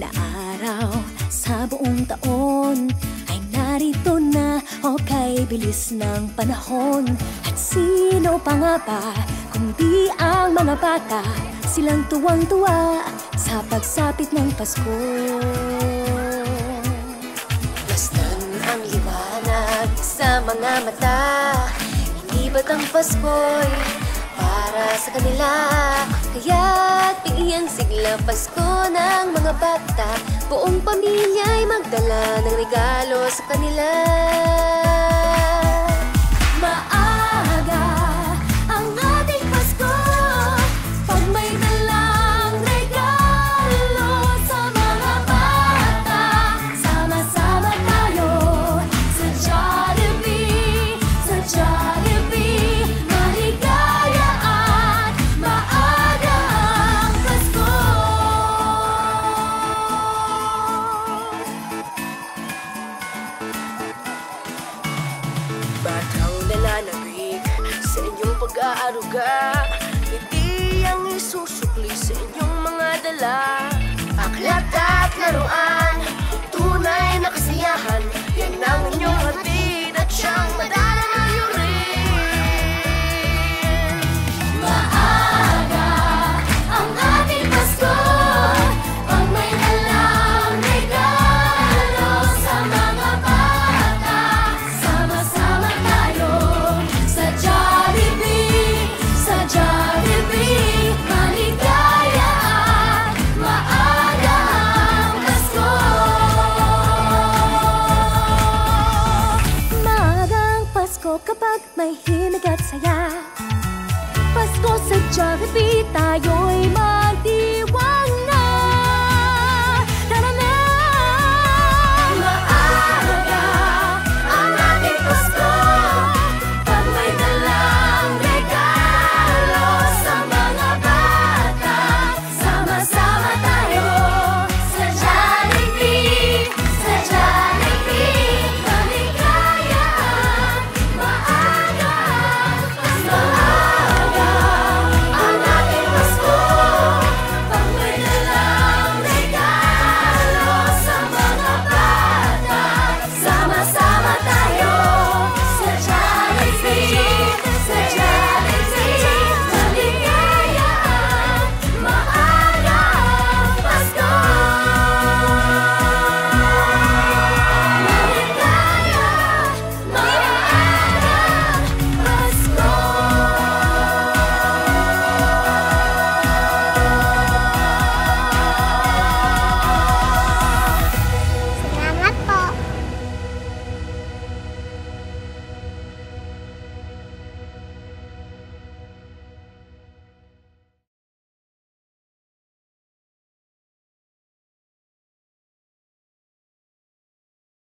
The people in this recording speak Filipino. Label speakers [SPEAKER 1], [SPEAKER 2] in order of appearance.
[SPEAKER 1] na araw sa buong taon ay narito na, o kay bilis ng panahon. At sino pa nga ba kundi ang mga bata, silang tuwang-tuwa sa pagsapit ng Pasko. Lastan ang liwanag sa mga mata, hindi ba't ang Pasko'y para sa kanila? Kaya't bigyan sigla Pasko ng mga bata, buong pamilya'y magdala ng regalo sa kanila. Maaga ang ating Pasko, pag may dalang regalo sa mga bata. Sama-sama tayo sa Jollibee, sa Jollibee. Maligaya at maaga ang Pasko.
[SPEAKER 2] Batang nalalabig sa inyong pag-aaruga, hindi ang isusukli sa inyong mga dala. Aklat at laruan, tunay na kasiyahan, yan ang inyong hatid at siyang madalayo rin.
[SPEAKER 1] Maaga ang ating Pasko, pag may dalang regalo sa mga bata. Sama-sama tayo sa Jollibee, sa Jollibee. Maligaya at maaga ang Pasko. Maaga ang Pasko kapag may himig at saya.